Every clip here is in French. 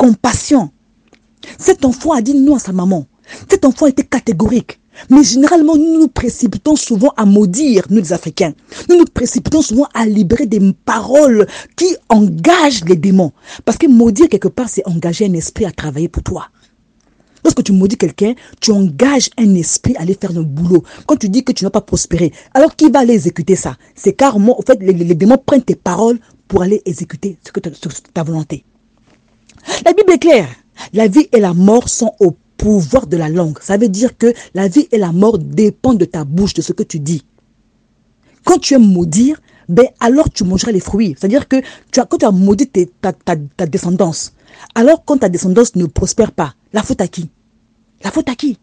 compassion. Cet enfant a dit non à sa maman. Cet enfant était catégorique. Mais généralement, nous nous précipitons souvent à maudire, nous les Africains. Nous nous précipitons souvent à libérer des paroles qui engagent les démons. Parce que maudire quelque part, c'est engager un esprit à travailler pour toi. Lorsque tu maudis quelqu'un, tu engages un esprit à aller faire le boulot. Quand tu dis que tu n'as pas prospéré, alors qui va aller exécuter ça? C'est carrément, en fait, les démons prennent tes paroles pour aller exécuter ta volonté. La Bible est claire. La vie et la mort sont au pouvoir de la langue. Ça veut dire que la vie et la mort dépendent de ta bouche, de ce que tu dis. Quand tu aimes maudire, alors tu mangeras les fruits. C'est-à-dire que quand tu as maudit ta descendance, alors quand ta descendance ne prospère pas, la faute à qui? La faute à qui?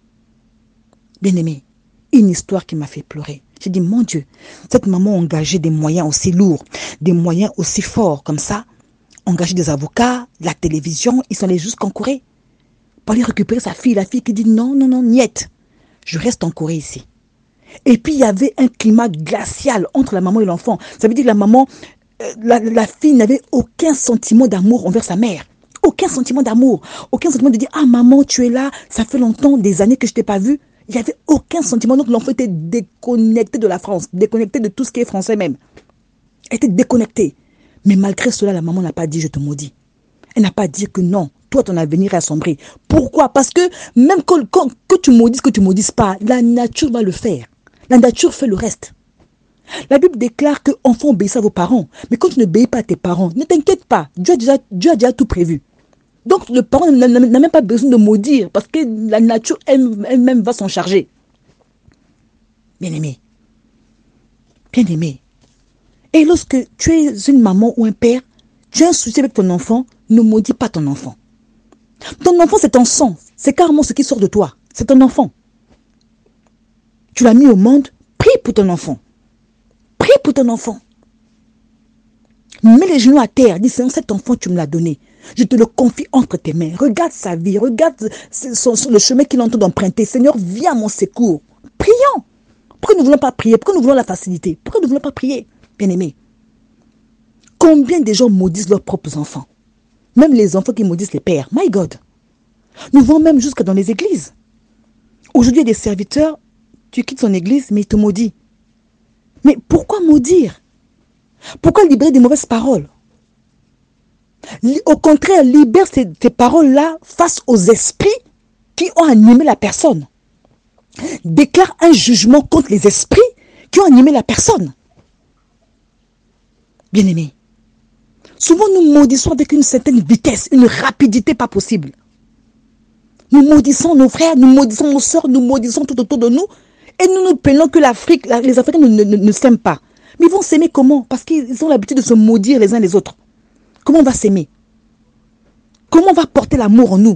Bien-aimé, une histoire qui m'a fait pleurer. J'ai dit, mon Dieu, cette maman a engagé des moyens aussi lourds, des moyens aussi forts comme ça, engagé des avocats, la télévision, ils sont allés jusqu'en Corée pour aller récupérer sa fille. La fille qui dit non, niet, je reste en Corée ici. Et puis il y avait un climat glacial entre la maman et l'enfant. Ça veut dire que la maman, la fille n'avait aucun sentiment d'amour envers sa mère. Aucun sentiment d'amour. Aucun sentiment de dire, ah maman, tu es là, ça fait longtemps, des années que je ne t'ai pas vue. Il n'y avait aucun sentiment. Donc l'enfant était déconnecté de la France, déconnecté de tout ce qui est français même. Elle était déconnectée. Mais malgré cela, la maman n'a pas dit, je te maudis. Elle n'a pas dit que non, toi, ton avenir est assombri. Pourquoi? Parce que même que tu maudisses, que tu ne maudisses pas, la nature va le faire. La nature fait le reste. La Bible déclare que enfants obéissent à vos parents. Mais quand tu n'obéis pas à tes parents, ne t'inquiète pas. Dieu a déjà tout prévu. Donc le parent n'a même pas besoin de maudire parce que la nature elle-même va s'en charger. Bien-aimé. Bien-aimé. Et lorsque tu es une maman ou un père, tu as un souci avec ton enfant, ne maudis pas ton enfant. Ton enfant, c'est ton sang. C'est carrément ce qui sort de toi. C'est ton enfant. Tu l'as mis au monde, prie pour ton enfant. Prie pour ton enfant. Mets les genoux à terre. Dis, Seigneur, cet enfant, tu me l'as donné. Je te le confie entre tes mains. Regarde sa vie. Regarde le chemin qu'il entend d'emprunter. Seigneur, viens à mon secours. Prions. Pourquoi nous ne voulons pas prier? Pourquoi nous voulons la facilité? Pourquoi nous ne voulons pas prier? Bien-aimés. Combien de gens maudissent leurs propres enfants? Même les enfants qui maudissent les pères. My God. Nous voyons même jusqu'à dans les églises. Aujourd'hui, il y a des serviteurs, tu quittes son église, mais il te maudit. Mais pourquoi maudire? Pourquoi libérer des mauvaises paroles? Au contraire, libère ces paroles-là face aux esprits qui ont animé la personne. Déclare un jugement contre les esprits qui ont animé la personne. Bien-aimés, souvent nous maudissons avec une certaine vitesse, une rapidité pas possible. Nous maudissons nos frères, nous maudissons nos soeurs, nous maudissons tout autour de nous. Et nous nous plaignons que les Africains ne s'aiment pas. Mais ils vont s'aimer comment? Parce qu'ils ont l'habitude de se maudire les uns les autres. Comment on va s'aimer? Comment on va porter l'amour en nous?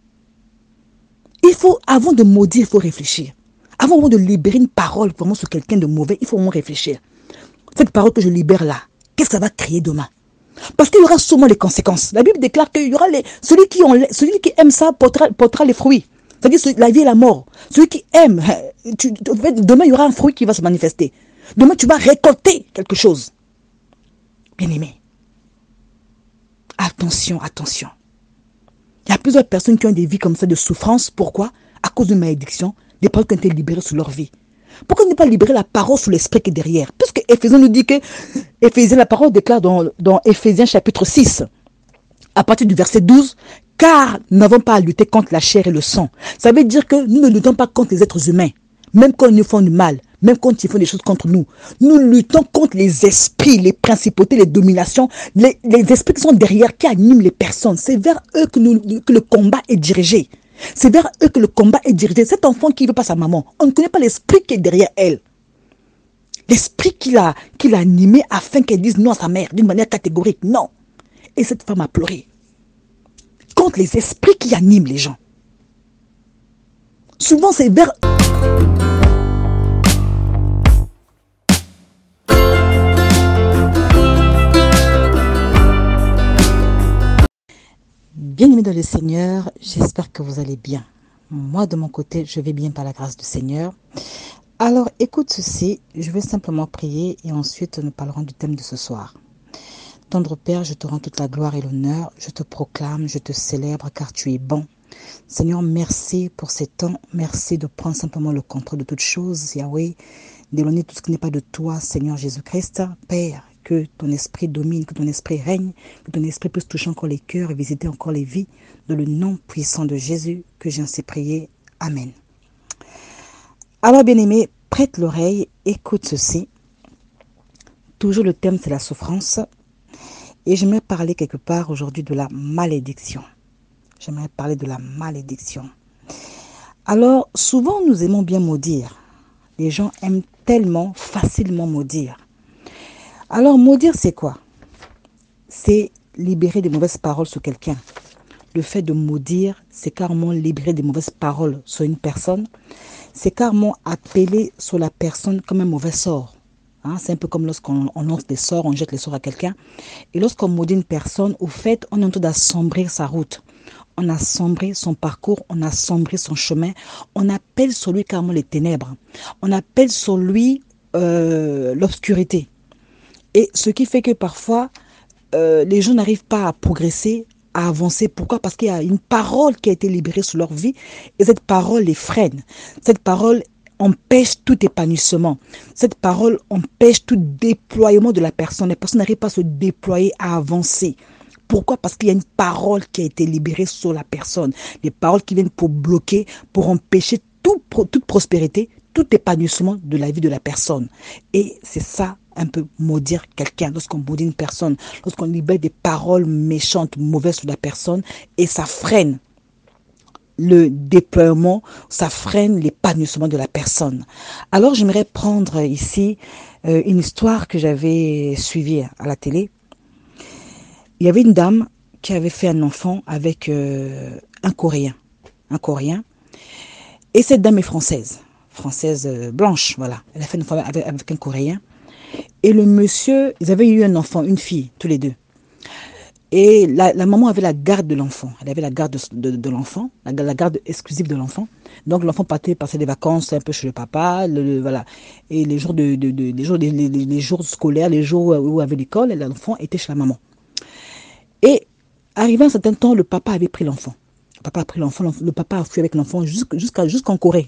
Il faut, avant de maudire, il faut réfléchir. Avant de libérer une parole vraiment sur quelqu'un de mauvais, il faut vraiment réfléchir. Cette parole que je libère là, qu'est-ce que ça va créer demain? Parce qu'il y aura sûrement les conséquences. La Bible déclare qu'il y aura celui qui aime ça portera les fruits. C'est-à-dire la vie et la mort. Celui qui aime, demain il y aura un fruit qui va se manifester. Demain tu vas récolter quelque chose. Bien-aimé. Attention, attention. Il y a plusieurs personnes qui ont des vies comme ça de souffrance. Pourquoi? À cause de malédiction, des paroles qui ont été libérées sur leur vie. Pourquoi ne pas libérer la parole sur l'esprit qui est derrière? Puisque Éphésiens nous dit que, la parole déclare dans Éphésiens chapitre 6, à partir du verset 12, car nous n'avons pas à lutter contre la chair et le sang. Ça veut dire que nous ne luttons pas contre les êtres humains, même quand ils nous font du mal, même quand ils font des choses contre nous. Nous luttons contre les esprits, les principautés, les dominations, les esprits qui sont derrière, qui animent les personnes. C'est vers eux que le combat est dirigé. C'est vers eux que le combat est dirigé. Cet enfant qui ne veut pas sa maman, on ne connaît pas l'esprit qui est derrière elle. L'esprit qui l'a animé afin qu'elle dise non à sa mère d'une manière catégorique. Non. Et cette femme a pleuré. Contre les esprits qui animent les gens. Souvent c'est vers... Bien-aimés dans le Seigneur, j'espère que vous allez bien. Moi, de mon côté, je vais bien par la grâce du Seigneur. Alors, écoute ceci, je vais simplement prier et ensuite nous parlerons du thème de ce soir. Tendre Père, je te rends toute la gloire et l'honneur. Je te proclame, je te célèbre car tu es bon. Seigneur, merci pour ces temps. Merci de prendre simplement le contrôle de toutes choses, Yahweh. D'éloigner tout ce qui n'est pas de toi, Seigneur Jésus-Christ. Père, que ton esprit domine, que ton esprit règne, que ton esprit puisse toucher encore les cœurs et visiter encore les vies. Dans le nom puissant de Jésus que j'ai ainsi prié. Amen. Alors, bien-aimé, prête l'oreille, écoute ceci. Toujours le thème, c'est la souffrance. Et j'aimerais parler quelque part aujourd'hui de la malédiction. J'aimerais parler de la malédiction. Alors, souvent, nous aimons bien maudire. Les gens aiment tellement facilement maudire. Alors, maudire, c'est quoi? C'est libérer des mauvaises paroles sur quelqu'un. Le fait de maudire, c'est carrément libérer des mauvaises paroles sur une personne. C'est carrément appeler sur la personne comme un mauvais sort. Hein, c'est un peu comme lorsqu'on lance des sorts, on jette les sorts à quelqu'un. Et lorsqu'on maudit une personne, au fait, on est en train d'assombrir sa route. On a sombré son parcours, on a sombré son chemin. On appelle sur lui carrément les ténèbres. On appelle sur lui l'obscurité. Et ce qui fait que parfois, les gens n'arrivent pas à progresser, à avancer. Pourquoi? Parce qu'il y a une parole qui a été libérée sur leur vie et cette parole les freine. Cette parole empêche tout épanouissement. Cette parole empêche tout déploiement de la personne. La personne n'arrive pas à se déployer, à avancer. Pourquoi? Parce qu'il y a une parole qui a été libérée sur la personne. Des paroles qui viennent pour bloquer, pour empêcher toute prospérité, tout épanouissement de la vie de la personne. Et c'est ça, un peu maudire quelqu'un. Lorsqu'on maudit une personne, lorsqu'on libère des paroles méchantes, mauvaises sur la personne, et ça freine le déploiement, ça freine l'épanouissement de la personne. Alors, j'aimerais prendre ici une histoire que j'avais suivie à la télé. Il y avait une dame qui avait fait un enfant avec un Coréen. Et cette dame est française blanche, voilà. Elle a fait un enfant avec un Coréen. Et le monsieur, ils avaient eu un enfant, une fille, tous les deux. Et la maman avait la garde de l'enfant. Elle avait la garde de l'enfant, la garde exclusive de l'enfant. Donc l'enfant partait passer des vacances un peu chez le papa, voilà. Et les jours les jours scolaires, les jours où il y avait l'école, l'enfant était chez la maman. Et arrivé un certain temps, le papa avait pris l'enfant. Le papa a fui avec l'enfant jusqu'en Corée.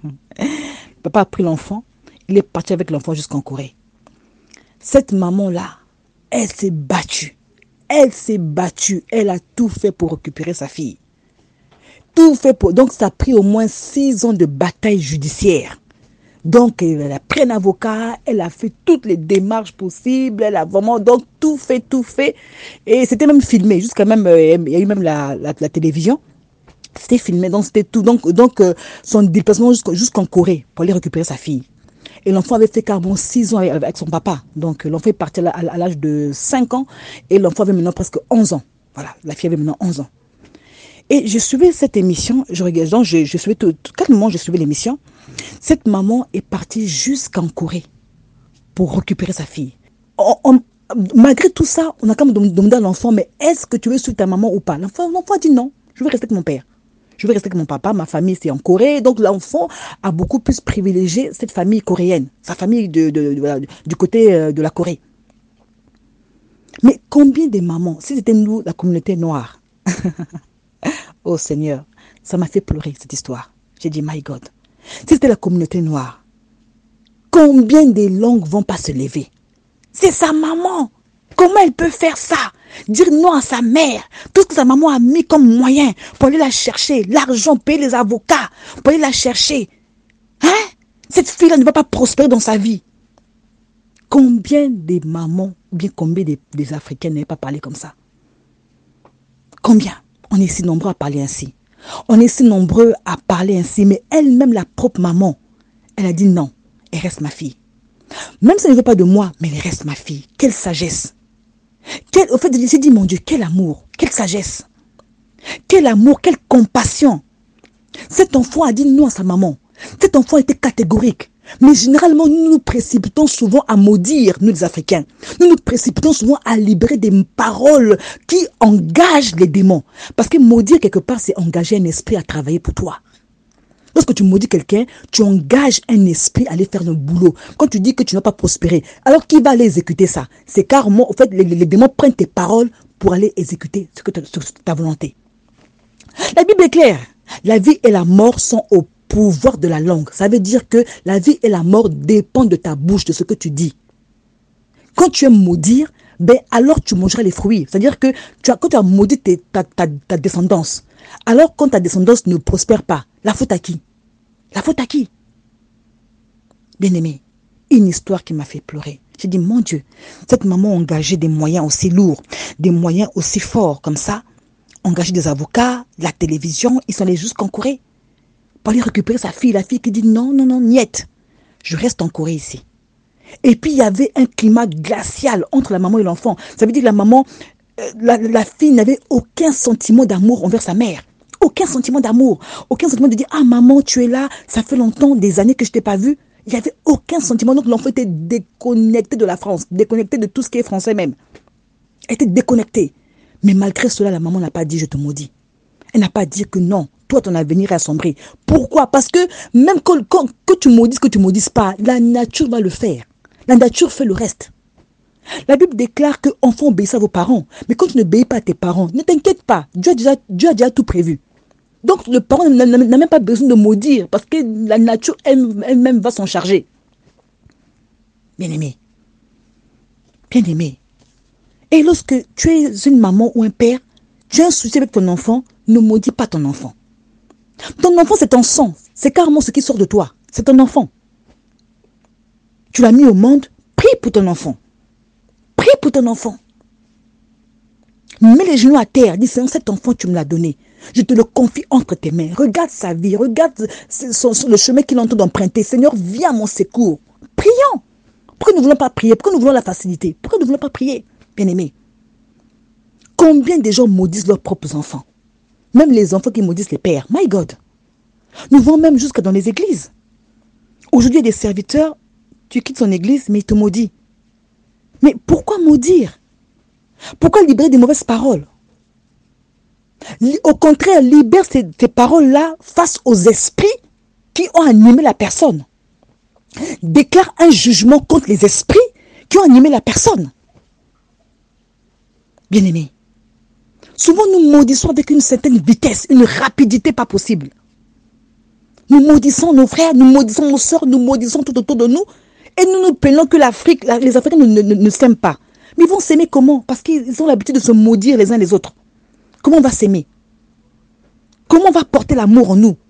Le papa a pris l'enfant, il est parti avec l'enfant jusqu'en Corée. Cette maman-là, elle s'est battue. Elle a tout fait pour récupérer sa fille. Donc ça a pris au moins 6 ans de bataille judiciaire. Donc elle a pris un avocat, elle a fait toutes les démarches possibles, elle a vraiment donc tout fait. Et c'était même filmé, jusqu'à même, il y a eu même la télévision. C'était filmé, donc c'était tout. Donc son déplacement jusqu'en Corée pour aller récupérer sa fille. Et l'enfant avait fait carrément 6 ans avec son papa. Donc l'enfant est parti à l'âge de 5 ans et l'enfant avait maintenant presque 11 ans. Voilà, la fille avait maintenant 11 ans. Et je suivais cette émission, je suivais calmement, je suivais l'émission. Cette maman est partie jusqu'en Corée pour récupérer sa fille. Malgré tout ça, on a quand même demandé à l'enfant, mais est-ce que tu veux suivre ta maman ou pas? L'enfant a dit non, je veux rester avec mon père. Je veux rester avec mon papa, ma famille c'est en Corée. Donc l'enfant a beaucoup plus privilégié cette famille coréenne, sa famille du côté de la Corée. Mais combien de mamans, si c'était nous, la communauté noire, oh Seigneur, ça m'a fait pleurer cette histoire. J'ai dit, my God, si c'était la communauté noire, combien de langues vont pas se lever? C'est sa maman. Comment elle peut faire ça? Dire non à sa mère. Tout ce que sa maman a mis comme moyen pour aller la chercher. L'argent, payer les avocats pour aller la chercher. Hein? Cette fille-là ne va pas prospérer dans sa vie. Combien de mamans, ou bien combien des Africaines n'avaient pas parlé comme ça? Combien? On est si nombreux à parler ainsi. On est si nombreux à parler ainsi. Mais elle-même, la propre maman, elle a dit non, elle reste ma fille. Même si elle ne veut pas de moi, mais elle reste ma fille. Quelle sagesse. Au fait, j'ai dit, mon Dieu, quel amour, quelle sagesse. Quel amour, quelle compassion. Cet enfant a dit non à sa maman. Cet enfant était catégorique. Mais généralement, nous nous précipitons souvent à maudire, nous les Africains. Nous nous précipitons souvent à libérer des paroles qui engagent les démons. Parce que maudire quelque part, c'est engager un esprit à travailler pour toi. Lorsque tu maudis quelqu'un, tu engages un esprit à aller faire le boulot. Quand tu dis que tu n'as pas prospéré, alors qui va aller exécuter ça? C'est carrément, en fait, les démons prennent tes paroles pour aller exécuter ta volonté. La Bible est claire. La vie et la mort sont au pouvoir de la langue. Ça veut dire que la vie et la mort dépendent de ta bouche, de ce que tu dis. Quand tu aimes maudire, ben alors tu mangeras les fruits. C'est-à-dire que quand tu as maudit ta descendance, alors quand ta descendance ne prospère pas, la faute à qui? La faute à qui? Bien-aimé, une histoire qui m'a fait pleurer. J'ai dit, mon Dieu, cette maman a engagé des moyens aussi lourds, des moyens aussi forts comme ça, engagé des avocats, la télévision, ils sont allés jusqu'en Corée pour aller récupérer sa fille. La fille qui dit, non, non, non, niet, je reste en Corée ici. Et puis, il y avait un climat glacial entre la maman et l'enfant. Ça veut dire que la maman, la fille n'avait aucun sentiment d'amour envers sa mère. Aucun sentiment d'amour. Aucun sentiment de dire, ah maman, tu es là, ça fait longtemps, des années que je ne t'ai pas vue. Il n'y avait aucun sentiment. Donc, l'enfant était déconnecté de la France, déconnecté de tout ce qui est français même. Elle était déconnectée. Mais malgré cela, la maman n'a pas dit, je te maudis. Elle n'a pas dit que non, toi, ton avenir est assombri. Pourquoi? Parce que même que tu maudisses, que tu ne maudisses pas, la nature va le faire. La nature fait le reste. La Bible déclare que enfants obéissent à vos parents. Mais quand tu n'obéis pas à tes parents, ne t'inquiète pas. Dieu a déjà tout prévu. Donc le parent n'a même pas besoin de maudire parce que la nature elle-même va s'en charger. Bien-aimé. Bien-aimé. Et lorsque tu es une maman ou un père, tu as un souci avec ton enfant, ne maudis pas ton enfant. Ton enfant, c'est ton sang. C'est carrément ce qui sort de toi. C'est ton enfant. Tu l'as mis au monde, prie pour ton enfant. Prie pour ton enfant. Mets les genoux à terre, dis Seigneur, cet enfant, tu me l'as donné. Je te le confie entre tes mains. Regarde sa vie, regarde le chemin qu'il est en train d'emprunter. Seigneur, viens à mon secours. Prions. Pourquoi nous ne voulons pas prier? Pourquoi nous voulons la facilité? Pourquoi nous ne voulons pas prier? Bien-aimés, combien de gens maudissent leurs propres enfants? Même les enfants qui maudissent les pères. My God. Nous voyons même jusqu'à dans les églises. Aujourd'hui, il y a des serviteurs, tu quittes son église, mais il te maudit. Mais pourquoi maudire? Pourquoi libérer des mauvaises paroles? Au contraire, libère ces paroles-là face aux esprits qui ont animé la personne. Déclare un jugement contre les esprits qui ont animé la personne. Bien-aimés, souvent nous maudissons avec une certaine vitesse, une rapidité pas possible. Nous maudissons nos frères, nous maudissons nos soeurs, nous maudissons tout autour de nous. Et nous nous plaignons que l'Afrique, les Africains ne s'aiment pas. Mais ils vont s'aimer comment? Parce qu'ils ont l'habitude de se maudire les uns les autres. Comment on va s'aimer? Comment on va porter l'amour en nous?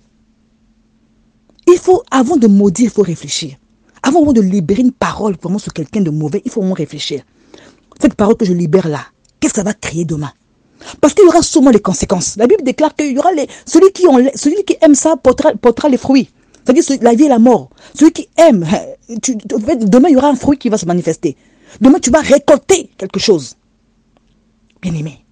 Il faut, avant de maudire, il faut réfléchir. Avant de libérer une parole vraiment sur quelqu'un de mauvais, il faut vraiment réfléchir. Cette parole que je libère là, qu'est-ce que ça va créer demain? Parce qu'il y aura sûrement les conséquences. La Bible déclare qu'il y aura celui qui aime ça portera les fruits. C'est-à-dire la vie et la mort. Celui qui aime, demain il y aura un fruit qui va se manifester. Demain tu vas récolter quelque chose. Bien-aimé,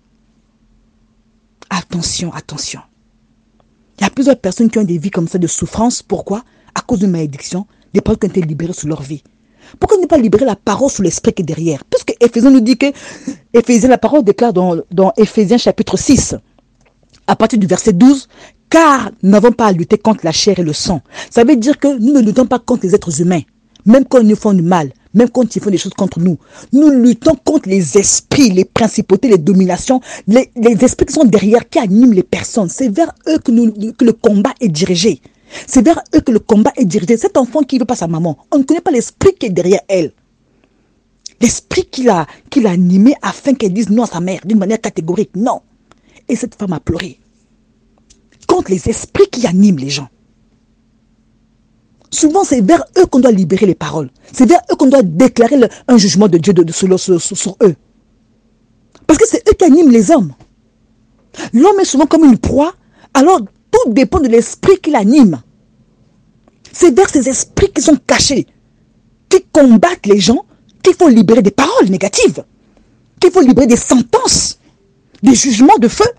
attention, attention. Il y a plusieurs personnes qui ont des vies comme ça de souffrance. Pourquoi? À cause de malédiction, des paroles qui ont été libérées sur leur vie. Pourquoi ne pas libérer la parole sur l'esprit qui est derrière? Puisque Éphésiens nous dit que, la parole déclare dans Éphésiens chapitre 6, à partir du verset 12, car nous n'avons pas à lutter contre la chair et le sang. Ça veut dire que nous ne luttons pas contre les êtres humains, même quand ils nous font du mal, même quand ils font des choses contre nous. Nous luttons contre les esprits, les principautés, les dominations, les esprits qui sont derrière, qui animent les personnes. C'est vers eux que le combat est dirigé. C'est vers eux que le combat est dirigé. Cet enfant qui ne veut pas sa maman, on ne connaît pas l'esprit qui est derrière elle. L'esprit qui l'a animé afin qu'elle dise non à sa mère d'une manière catégorique. Non. Et cette femme a pleuré. Contre les esprits qui animent les gens. Souvent, c'est vers eux qu'on doit libérer les paroles. C'est vers eux qu'on doit déclarer un jugement de Dieu sur eux. Parce que c'est eux qui animent les hommes. L'homme est souvent comme une proie, alors tout dépend de l'esprit qui l'anime. C'est vers ces esprits qui sont cachés, qui combattent les gens, qu'il faut libérer des paroles négatives, qu'il faut libérer des sentences, des jugements de feu.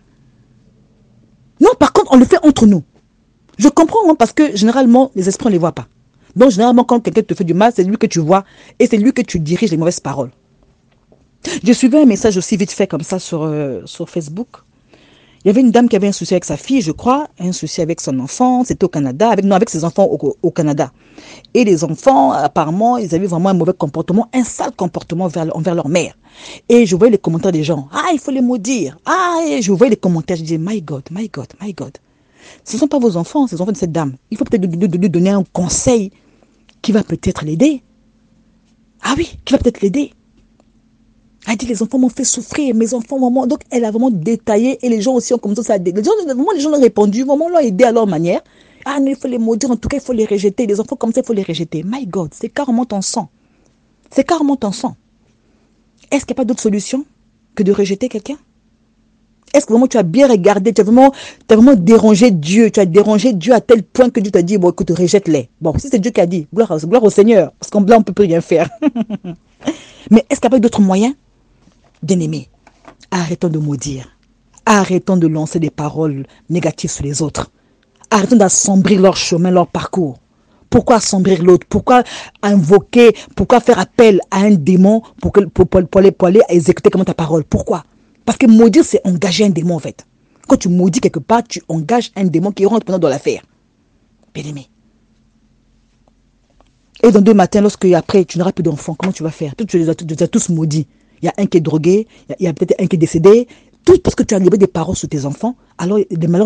Non, par contre, on le fait entre nous. Je comprends, parce que généralement, les esprits, on ne les voit pas. Donc, généralement, quand quelqu'un te fait du mal, c'est lui que tu vois et c'est lui que tu diriges les mauvaises paroles. Je suivais un message aussi vite fait comme ça sur Facebook. Il y avait une dame qui avait un souci avec sa fille, je crois, un souci avec son enfant, c'était au Canada, avec ses enfants au Canada. Et les enfants, apparemment, ils avaient vraiment un mauvais comportement, un sale comportement envers leur mère. Et je voyais les commentaires des gens. Ah, il faut les maudire. Ah, et je voyais les commentaires, je disais, my God, my God, my God. Ce ne sont pas vos enfants, ce sont les enfants de cette dame. Il faut peut-être lui donner un conseil qui va peut-être l'aider. Ah oui, qui va peut-être l'aider. Elle dit, les enfants m'ont fait souffrir, mes enfants, maman. Donc, elle a vraiment détaillé et les gens aussi ont commencé à... Les gens ont répondu, vraiment l'ont aidé à leur manière. Ah non, il faut les maudire, en tout cas, il faut les rejeter. Les enfants comme ça, il faut les rejeter. My God, c'est carrément ton sang. C'est carrément ton sang. Est-ce qu'il n'y a pas d'autre solution que de rejeter quelqu'un? Est-ce que vraiment tu as bien regardé, tu as vraiment dérangé Dieu, tu as dérangé Dieu à tel point que Dieu t'a dit, bon écoute, rejette-les. Bon, si c'est Dieu qui a dit, gloire au Seigneur, parce qu'en blanc, on ne peut plus rien faire. Mais est-ce qu'il n'y a pas d'autres moyens? Bien-aimés, arrêtons de maudire. Arrêtons de lancer des paroles négatives sur les autres. Arrêtons d'assombrir leur chemin, leur parcours. Pourquoi assombrir l'autre? Pourquoi invoquer? Pourquoi faire appel à un démon pour aller exécuter comment ta parole? Pourquoi? Parce que maudire, c'est engager un démon en fait. Quand tu maudis quelque part, tu engages un démon qui rentre pendant dans l'affaire. Bien-aimé. Et dans 2 matins, lorsque après tu n'auras plus d'enfants, comment tu vas faire? Tu les as tous maudits. Il y a un qui est drogué, il y a peut-être un qui est décédé. Tout parce que tu as libéré des paroles sur tes enfants, alors les malheurs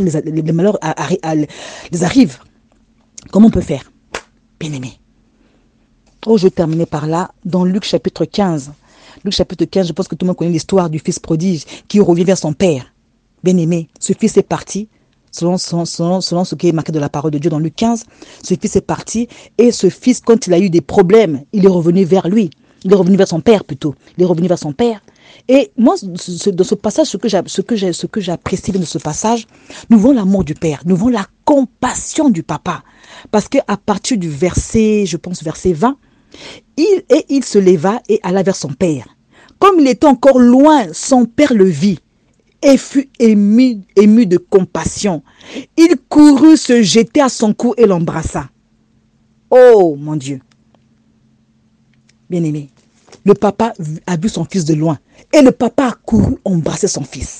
les arrivent. Comment on peut faire? Bien-aimé. Oh, je vais terminer par là, dans Luc chapitre 15. Luc chapitre 15, je pense que tout le monde connaît l'histoire du fils prodige qui revient vers son père. Bien-aimé, ce fils est parti, selon ce qui est marqué de la parole de Dieu dans Luc 15. Ce fils est parti et ce fils, quand il a eu des problèmes, il est revenu vers lui. Il est revenu vers son père plutôt. Il est revenu vers son père. Et moi, dans ce passage, ce que j'apprécie de ce passage, nous voyons l'amour du père, nous voyons la compassion du papa. Parce qu'à partir du verset, je pense verset 20, il se leva et alla vers son père. Comme il était encore loin, son père le vit et fut ému de compassion. Il courut se jeter à son cou et l'embrassa. Oh mon Dieu! Bien-aimé, le papa a vu son fils de loin et le papa a couru embrasser son fils.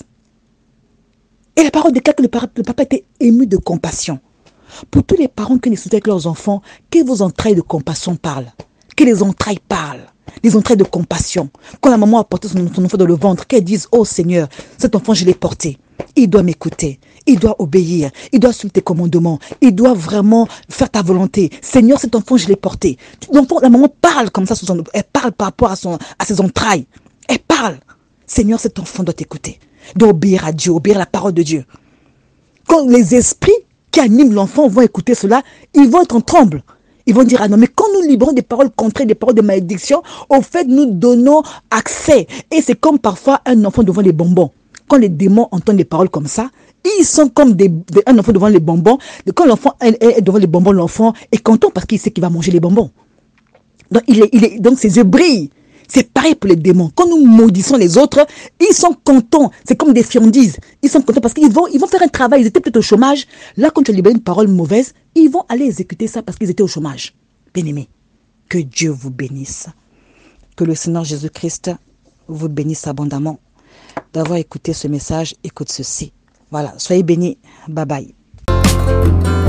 Et la parole déclare que le papa était ému de compassion. Pour tous les parents qui ne sont avec leurs enfants, que vos entrailles de compassion parlent. Que les entrailles parlent. Les entrailles de compassion. Quand la maman a porté son enfant dans le ventre, qu'elle dise, oh Seigneur, cet enfant je l'ai porté. Il doit m'écouter. Il doit obéir. Il doit suivre tes commandements. Il doit vraiment faire ta volonté. Seigneur, cet enfant je l'ai porté. L'enfant, la maman parle comme ça. Elle parle par rapport à ses entrailles. Elle parle. Seigneur, cet enfant doit t'écouter. Doit obéir à Dieu, obéir à la parole de Dieu. Quand les esprits qui animent l'enfant vont écouter cela, ils vont être en tremble. Ils vont dire, ah non, mais quand nous libérons des paroles contraires, des paroles de malédiction, au fait, nous donnons accès. Et c'est comme parfois un enfant devant les bonbons. Quand les démons entendent des paroles comme ça, ils sont comme un enfant devant les bonbons. Quand l'enfant est devant les bonbons, l'enfant est content parce qu'il sait qu'il va manger les bonbons. Donc, donc ses yeux brillent. C'est pareil pour les démons. Quand nous maudissons les autres, ils sont contents. C'est comme des friandises. Ils sont contents parce qu'ils vont faire un travail. Ils étaient peut-être au chômage. Là, quand tu libères une parole mauvaise, ils vont aller exécuter ça parce qu'ils étaient au chômage. Bien-aimés, que Dieu vous bénisse. Que le Seigneur Jésus-Christ vous bénisse abondamment d'avoir écouté ce message. Écoute ceci. Voilà, soyez bénis. Bye bye.